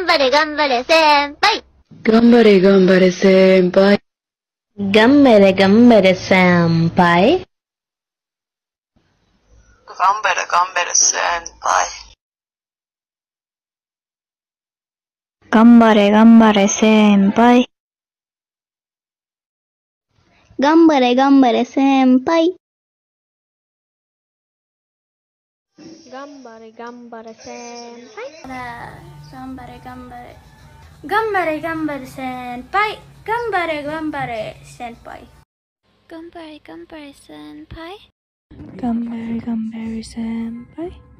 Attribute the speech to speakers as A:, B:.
A: 頑張れ頑張れ先輩。
B: 頑張れ頑張れ先輩。
C: 頑張れ頑張れ先輩。
D: 頑張れ頑張れ先輩。
E: 頑張れ頑張れ先輩。
F: 頑張れ頑張れ先輩。
G: 頑張れ頑張れ先輩。
H: 頑張れ頑張れ。頑張れ頑張れ先輩。頑張れ頑張れ先輩。
I: 頑張れ頑張れ先輩。
E: 頑張れ頑張れ先輩。